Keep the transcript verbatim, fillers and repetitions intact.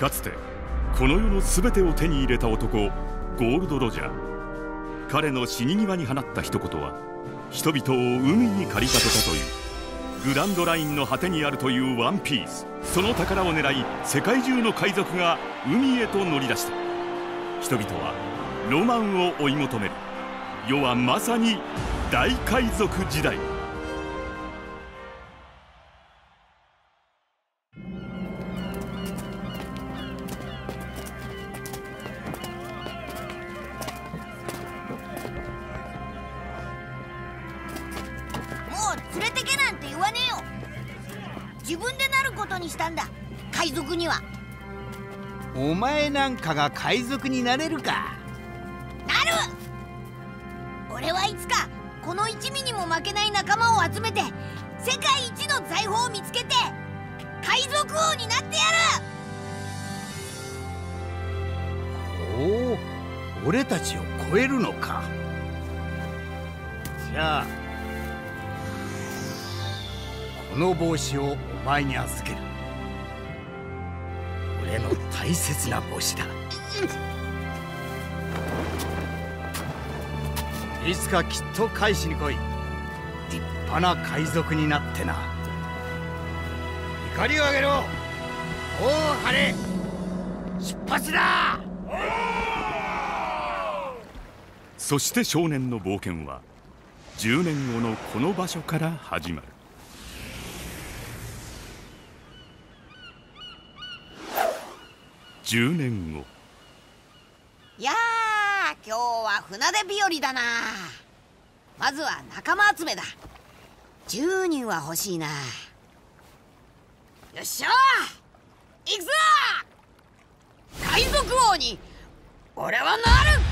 かつてこの世の全てを手に入れた男、ゴールド・ロジャー。彼の死に際に放った一言は人々を海に駆り立てたという。グランドラインの果てにあるというワンピース、その宝を狙い世界中の海賊が海へと乗り出した。人々はロマンを追い求める。世はまさに大海賊時代。 連れてけなんて言わねえよ。自分でなることにしたんだ、海賊には。 お前なんかが海賊になれるか。 なる。俺はいつかこの一味にも負けない仲間を集めて世界一の財宝を見つけて海賊王になってやる。おお、俺たちを超えるのか。じゃあこの帽子をお前に預ける。俺の大切な帽子だ。いつかきっと返しに来い。立派な海賊になってな。怒りを上げろ、大晴れ。出発だ。 そして少年の冒険はじゅうねんごのこの場所から始まる。じゅうねんご。 いやー、今日は船出日和だな。まずは仲間集めだ。じゅうにんは欲しいな。よっしゃー、行くぞ。海賊王に俺はなる。